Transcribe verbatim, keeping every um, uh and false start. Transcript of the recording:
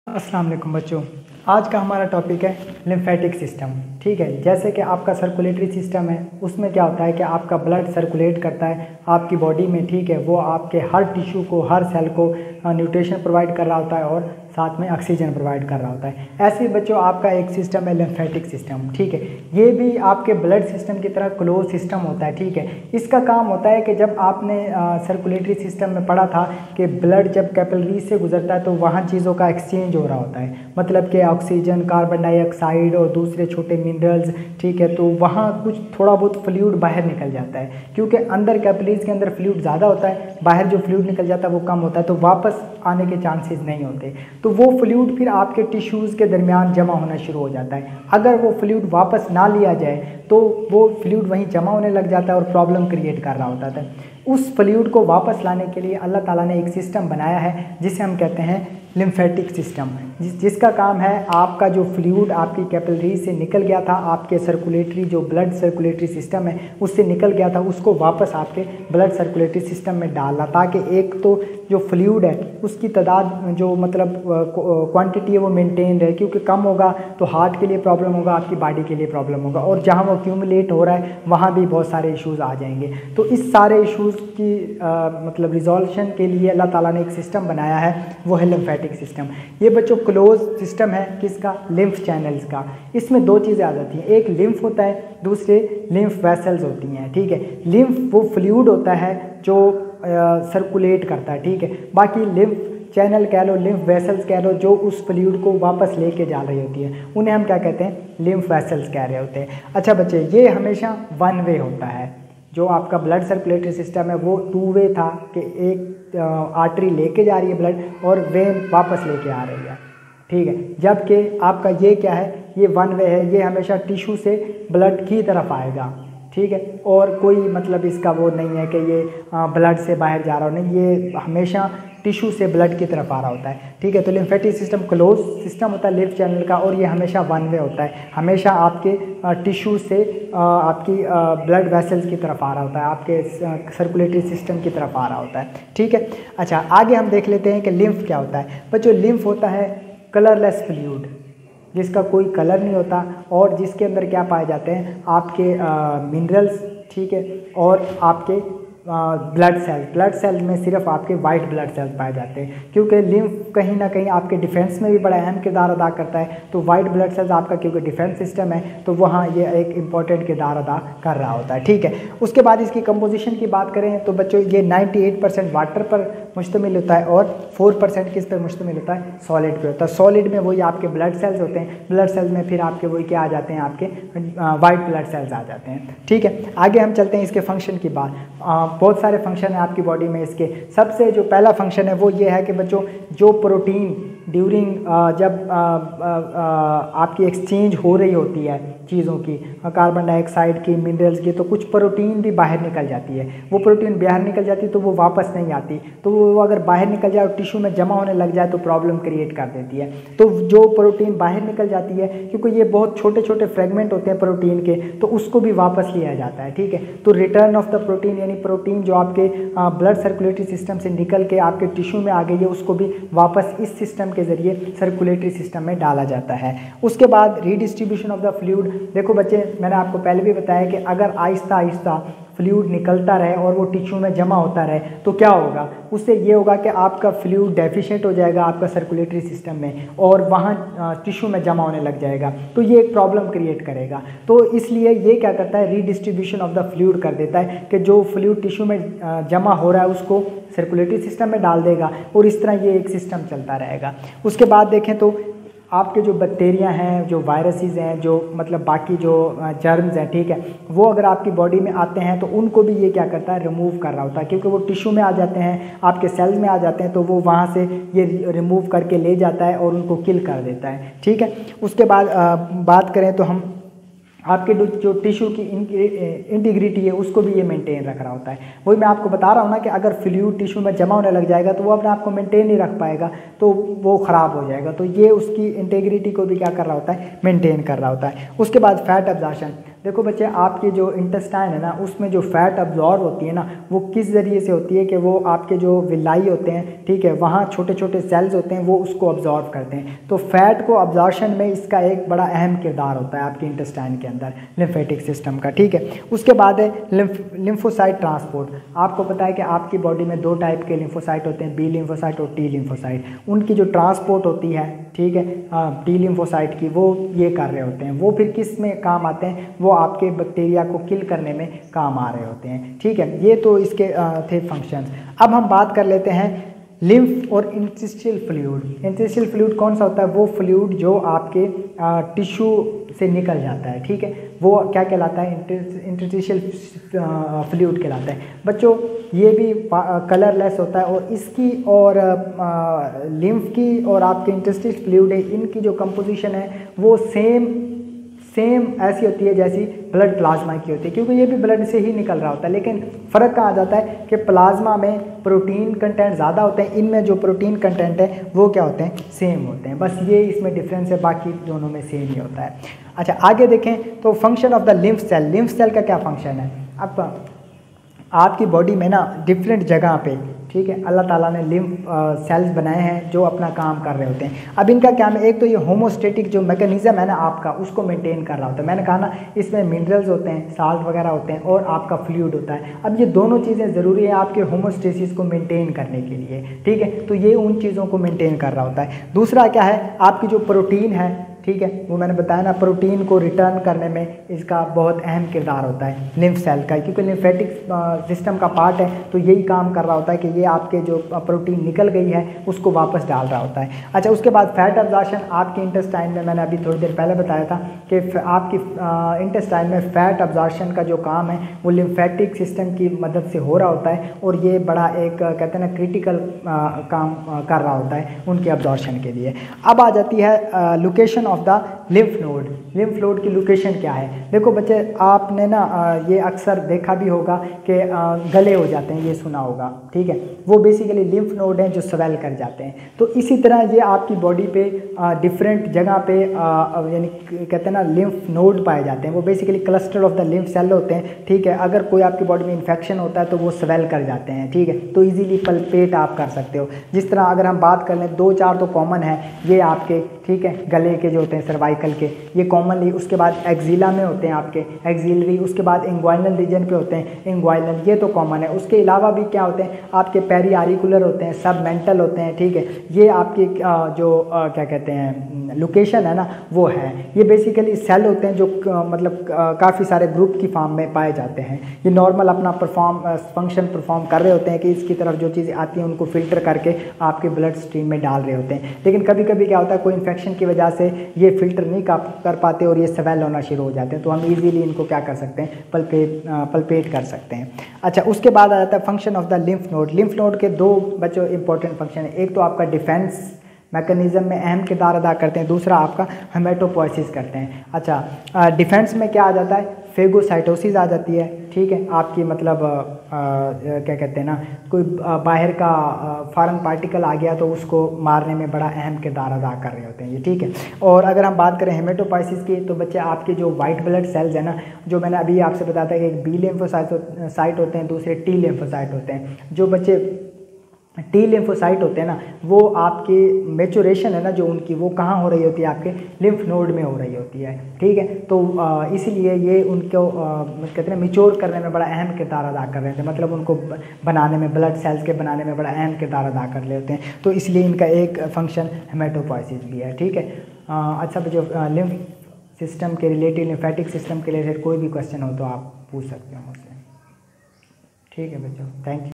अस्सलाम वालेकुम बच्चों, आज का हमारा टॉपिक है लिम्फेटिक सिस्टम। ठीक है, जैसे कि आपका सर्कुलेटरी सिस्टम है, उसमें क्या होता है कि आपका ब्लड सर्कुलेट करता है आपकी बॉडी में। ठीक है, वो आपके हर टिश्यू को, हर सेल को न्यूट्रिशन प्रोवाइड कर रहा होता है और साथ में ऑक्सीजन प्रोवाइड कर रहा होता है। ऐसे ही बच्चों आपका एक सिस्टम है लिम्फेटिक सिस्टम। ठीक है, ये भी आपके ब्लड सिस्टम की तरह क्लोज सिस्टम होता है। ठीक है, इसका काम होता है कि जब आपने सर्कुलेटरी सिस्टम में पढ़ा था कि ब्लड जब कैपिलरी से गुजरता है तो वहाँ चीज़ों का एक्सचेंज हो रहा होता है, मतलब कि ऑक्सीजन, कार्बन डाइऑक्साइड और दूसरे छोटे मिनरल्स। ठीक है, तो वहाँ कुछ थोड़ा बहुत फ्लूइड बाहर निकल जाता है, क्योंकि अंदर कैपिलरीज के अंदर फ्लूइड ज़्यादा होता है, बाहर जो फ्लूइड निकल जाता है वो कम होता है, तो वापस आने के चांसेस नहीं होते। तो वो फ्लूइड फिर आपके टिश्यूज़ के दरमियान जमा होना शुरू हो जाता है। अगर वो फ्लूइड वापस ना लिया जाए तो वो फ्लूइड वहीं जमा होने लग जाता है और प्रॉब्लम क्रिएट कर रहा होता था। उस फ्लूइड को वापस लाने के लिए अल्लाह ताला ने एक सिस्टम बनाया है जिसे हम कहते हैं लिम्फेटिक सिस्टम, जिस जिसका काम है आपका जो फ्लूइड आपकी कैपिलरी से निकल गया था, आपके सर्कुलेटरी जो ब्लड सर्कुलेटरी सिस्टम है उससे निकल गया था, उसको वापस आपके ब्लड सर्कुलेटरी सिस्टम में डालना, ताकि एक तो जो फ्लूइड है उसकी तादाद जो मतलब क्वांटिटी है वो मेंटेन रहे, क्योंकि कम होगा तो हार्ट के लिए प्रॉब्लम होगा, आपकी बॉडी के लिए प्रॉब्लम होगा, और जहाँ वो एक्यूमुलेट हो रहा है वहाँ भी बहुत सारे इश्यूज़ आ जाएंगे। तो इस सारे इश्यूज़ की आ, मतलब रिजोल्यूशन के लिए अल्लाह ताला ने एक सिस्टम बनाया है, वो है लिम्फेटिक सिस्टम। ये बच्चों क्लोज सिस्टम है किसका? लिम्फ चैनल्स का। इसमें दो चीज़ें आ जाती हैं, एक लिम्फ होता है, दूसरे लिम्फ वेसल्स होती हैं। ठीक है, लिम्फ वो फ्लूइड होता है जो सर्कुलेट करता है। ठीक है, बाकी लिम्फ चैनल कह लो, लिम्फ वेसल्स कह लो, जो उस फ्लूइड को वापस लेके जा रही होती है, उन्हें हम क्या कहते हैं? लिम्फ वेसल्स कह रहे होते हैं। अच्छा बच्चे, ये हमेशा वन वे होता है। जो आपका ब्लड सर्कुलेटरी सिस्टम है वो टू वे था कि एक आर्टरी लेके जा रही है ब्लड और वेन वापस लेके आ रही है। ठीक है, जबकि आपका ये क्या है? ये वन वे है, ये हमेशा टिश्यू से ब्लड की तरफ आएगा। ठीक है, और कोई मतलब इसका वो नहीं है कि ये ब्लड से बाहर जा रहा हो, नहीं, ये हमेशा टिश्यू से ब्लड की तरफ आ रहा होता है। ठीक है, तो लिम्फेटिक सिस्टम क्लोज सिस्टम होता है लिम्फ चैनल का, और ये हमेशा वन वे होता है, हमेशा आपके टिश्यू से आपकी ब्लड वेसल्स की तरफ आ रहा होता है, आपके सर्कुलेटरी सिस्टम की तरफ आ रहा होता है। ठीक है, अच्छा आगे हम देख लेते हैं कि लिम्फ क्या होता है। बच्चों, लिम्फ होता है कलरलेस फ्लूइड, जिसका कोई कलर नहीं होता, और जिसके अंदर क्या पाए जाते हैं? आपके मिनरल्स, ठीक है, और आपके ब्लड सेल ब्लड सेल में सिर्फ आपके वाइट ब्लड सेल्स पाए जाते हैं, क्योंकि लिम्फ कहीं ना कहीं आपके डिफेंस में भी बड़ा अहम किरदार अदा करता है। तो वाइट ब्लड सेल्स आपका क्योंकि डिफेंस सिस्टम है तो वहाँ ये एक इम्पॉर्टेंट किरदार अदा कर रहा होता है। ठीक है, उसके बाद इसकी कंपोजिशन की बात करें तो बच्चों ये अट्ठानवे परसेंट वाटर पर मुश्तमिल होता है और फोर परसेंट किस पर मुश्तमिल होता है? सॉलिड पे होता है। सॉलिड में वही आपके ब्लड सेल्स होते हैं, ब्लड सेल्स में फिर आपके वही क्या आ जाते हैं? आपके वाइट ब्लड सेल्स आ जाते हैं। ठीक है, आगे हम चलते हैं इसके फंक्शन की बात। बहुत सारे फंक्शन है आपकी बॉडी में इसके। सबसे जो पहला फंक्शन है वो ये है कि बच्चों, जो प्रोटीन ड्यूरिंग जब आ, आ, आ, आपकी एक्सचेंज हो रही होती है चीज़ों की, कार्बन डाइऑक्साइड की, मिनरल्स की, तो कुछ प्रोटीन भी बाहर निकल जाती है। वो प्रोटीन बाहर निकल जाती है तो वो वापस नहीं आती, तो वो अगर बाहर निकल जाए और टिश्यू में जमा होने लग जाए तो प्रॉब्लम क्रिएट कर देती है। तो जो प्रोटीन बाहर निकल जाती है, क्योंकि ये बहुत छोटे छोटे फ्रेगमेंट होते हैं प्रोटीन के, तो उसको भी वापस लिया जाता है। ठीक है, तो रिटर्न ऑफ द प्रोटीन, यानी प्रोटीन जो आपके ब्लड सर्कुलेटरी सिस्टम से निकल के आपके टिश्यू में आ गई है, उसको भी वापस इस सिस्टम के जरिए सर्कुलेटरी सिस्टम में डाला जाता है। उसके बाद रीडिस्ट्रीब्यूशन ऑफ द फ्लूइड। देखो बच्चे, मैंने आपको पहले भी बताया कि अगर आहिस्ता आहिस्ता फ्लूइड निकलता रहे और वो टिश्यू में जमा होता रहे तो क्या होगा? उससे ये होगा कि आपका फ्लूइड डेफिशिएंट हो जाएगा आपका सर्कुलेटरी सिस्टम में, और वहाँ टिश्यू में जमा होने लग जाएगा, तो ये एक प्रॉब्लम क्रिएट करेगा। तो इसलिए ये क्या करता है? रीडिस्ट्रीब्यूशन ऑफ द फ्लूइड कर देता है कि जो फ्लूइड टिश्यू में जमा हो रहा है उसको सर्कुलेटरी सिस्टम में डाल देगा, और इस तरह ये एक सिस्टम चलता रहेगा। उसके बाद देखें तो आपके जो बैक्टीरिया हैं, जो वायरसेस हैं, जो मतलब बाकी जो जर्म्स हैं, ठीक है, वो अगर आपकी बॉडी में आते हैं तो उनको भी ये क्या करता है? रिमूव कर रहा होता है, क्योंकि वो टिश्यू में आ जाते हैं, आपके सेल्स में आ जाते हैं, तो वो वहाँ से ये रिमूव करके ले जाता है और उनको किल कर देता है। ठीक है, उसके बाद आ, बात करें तो हम आपके जो टिश्यू की इंटीग्रिटी है उसको भी ये मेंटेन रख रहा होता है। वही मैं आपको बता रहा हूँ ना कि अगर फ्लूइड टिश्यू में जमा होने लग जाएगा तो वो अपने आप को मेंटेन नहीं रख पाएगा, तो वो ख़राब हो जाएगा। तो ये उसकी इंटीग्रिटी को भी क्या कर रहा होता है? मेंटेन कर रहा होता है। उसके बाद फैट एब्जॉर्प्शन। देखो बच्चे, आपके जो इंटेस्टाइन है ना, उसमें जो फैट अब्जॉर्ब होती है ना, वो किस ज़रिए से होती है कि वो आपके जो विलाई होते हैं, ठीक है, वहाँ छोटे छोटे सेल्स होते हैं, वो उसको अब्जॉर्ब करते हैं। तो फैट को अब्जॉर्शन में इसका एक बड़ा अहम किरदार होता है आपके इंटेस्टाइन के अंदर, लिम्फेटिक सिस्टम का, ठीक है। उसके बाद है लिम्फ लिम्फोसाइट ट्रांसपोर्ट। आपको पता है कि आपकी बॉडी में दो टाइप के लिम्फोसाइट होते हैं, बी लिम्फोसाइट और टी लिम्फोसाइट। उनकी जो ट्रांसपोर्ट होती है, ठीक है, टी लिम्फोसाइट की, वो ये कर रहे होते हैं। वो फिर किस में काम आते हैं? वो आपके बैक्टीरिया को किल करने में काम आ रहे होते हैं, ठीक है। ये तो इसके आ, थे फंक्शंस। अब हम बात कर लेते हैं लिम्फ और इंटरस्टिशियल फ्लूइड। इंटरस्टिशियल फ्लूइड कौन सा होता है? वो फ्लूइड जो आपके टिश्यू से निकल जाता है, ठीक है, वो क्या कहलाता है? इंटरस्टिशियल फ्लूइड कहलाता है। बच्चों, ये भी कलरलेस होता है और इसकी और लिम्फ की और आपके इंटरस्टिशियल फ्लूइड है, इनकी जो कंपोजिशन है वो सेम सेम ऐसी होती है जैसी ब्लड प्लाज्मा की होती है, क्योंकि ये भी ब्लड से ही निकल रहा होता है। लेकिन फ़र्क कहाँ आ जाता है कि प्लाज्मा में प्रोटीन कंटेंट ज़्यादा होते हैं, इनमें जो प्रोटीन कंटेंट है वो क्या होते हैं? सेम होते हैं। बस ये इसमें डिफरेंस है, बाकी दोनों में सेम ही होता है। अच्छा, आगे देखें तो function of the lymph cell. Lymph cell का क्या फंक्शन है? अब आपकी बॉडी में ना डिफरेंट जगह पे, ठीक है, अल्लाह ताला ने लिम्फ सेल्स बनाए हैं जो अपना काम कर रहे होते हैं। अब इनका क्या है? एक तो ये होमोस्टेटिक जो मैकेनिज्म है ना आपका, उसको मेंटेन कर रहा होता है। मैंने कहा ना, इसमें मिनरल्स होते हैं, साल्ट वगैरह होते हैं और आपका फ्लूइड होता है। अब ये दोनों चीज़ें ज़रूरी है आपके होमोस्टेसिस को मेंटेन करने के लिए, ठीक है। तो ये उन चीज़ों को मेंटेन कर रहा होता है। दूसरा क्या है? आपकी जो प्रोटीन है, ठीक है, वो मैंने बताया ना, प्रोटीन को रिटर्न करने में इसका बहुत अहम किरदार होता है लिम्फ सेल का, क्योंकि लिम्फेटिक सिस्टम का पार्ट है, तो यही काम कर रहा होता है कि ये आपके जो प्रोटीन निकल गई है उसको वापस डाल रहा होता है। अच्छा, उसके बाद फैट अब्जॉर्प्शन आपके इंटेस्टाइन में, मैंने अभी थोड़ी देर पहले बताया था कि आपकी इंटेस्टाइन में फैट अब्जॉर्प्शन का जो काम है वो लिम्फेटिक सिस्टम की मदद से हो रहा होता है, और ये बड़ा एक कहते हैं ना क्रिटिकल काम कर रहा होता है उनके अब्जॉर्प्शन के लिए। अब आ जाती है location of the lymph node. Lymph node की लोकेशन क्या है? देखो बच्चे, आपने ना ये अक्सर देखा भी होगा कि गले हो जाते हैं, ये सुना होगा, ठीक है, वो बेसिकली लिम्फ नोड हैं जो स्वेल कर जाते हैं। तो इसी तरह ये आपकी बॉडी पे डिफरेंट जगह पे यानी कहते हैं ना लिम्फ नोड पाए जाते हैं। वो basically cluster of the lymph cell होते हैं, ठीक है। अगर कोई आपकी बॉडी में इन्फेक्शन होता है तो वो स्वेल कर जाते हैं, ठीक है। तो इजीली पल्पेट आप कर सकते हो। जिस तरह अगर हम बात कर लें, दो चार तो कॉमन है ये आपके, ठीक है, गले के जो होते हैं सर्वाइकल के, ये कॉमनली। उसके बाद एक्जिला में होते हैं आपके एक्सिलरी, उसके बाद इंग्वाइनल रीजन पे होते हैं इंग्वाइनल, ये तो कॉमन है। उसके अलावा भी क्या होते हैं आपके पेरी आरिकुलर होते हैं, सब मेंटल होते हैं, ठीक है। ये आपकी जो क्या कहते हैं लोकेशन है ना वो है। ये बेसिकली सेल होते हैं जो मतलब काफ़ी सारे ग्रुप की फॉर्म में पाए जाते हैं। ये नॉर्मल अपना परफॉर्म फंक्शन परफॉर्म कर रहे होते हैं कि इसकी तरफ जो चीज़ें आती हैं उनको फिल्टर करके आपके ब्लड स्ट्रीम में डाल रहे होते हैं। लेकिन कभी कभी क्या होता है, कोई इन्फेक्शन की वजह से ये फिल्टर नहीं कर पाते और ये स्वेल होना शुरू हो जाते हैं, तो हम इजीली इनको क्या कर सकते हैं? पल्पेट पल्पेट कर सकते हैं। अच्छा, उसके बाद आ जाता है function of the lymph node. Lymph node के दो बच्चों इंपॉर्टेंट फंक्शन है। एक तो आपका डिफेंस मैकेनिज्म में अहम किरदार अदा करते हैं, दूसरा आपका हेमेटोपोइसिस करते हैं। अच्छा, डिफेंस में क्या आ जाता है? फेगोसाइटोसिस आ जाती है, ठीक है। आपकी मतलब आ, आ, क्या कहते हैं ना, कोई बाहर का फॉरेन पार्टिकल आ गया तो उसको मारने में बड़ा अहम किरदार अदा कर रहे होते हैं ये, ठीक है। और अगर हम बात करें हेमेटोपोइसिस की, तो बच्चे आपके जो वाइट ब्लड सेल्स है ना, जो मैंने अभी आपसे बताया था कि एक बी लिम्फोसाइट होते हैं, दूसरे टी लिम्फोसाइट होते हैं। जो बच्चे टी लिम्फोसाइट होते हैं ना, वो आपकी मेचुरेशन है ना जो उनकी, वो कहाँ हो रही होती है? आपके लिम्फ नोड में हो रही होती है, ठीक है। तो इसीलिए ये उनको कहते हैं मिच्योर करने में बड़ा अहम किरदार अदा कर रहे थे, मतलब उनको बनाने में, ब्लड सेल्स के बनाने में बड़ा अहम किरदार अदा कर रहे होते हैं। तो इसलिए इनका एक फंक्शन हेमेटोपोइसिस भी है, ठीक है। अच्छा, जो लिम्फ सिस्टम के रिलेटेड, लिम्फेटिक सिस्टम के रिलेटेड कोई भी क्वेश्चन हो तो आप पूछ सकते हो मुझसे, ठीक है बच्चों। Thank you.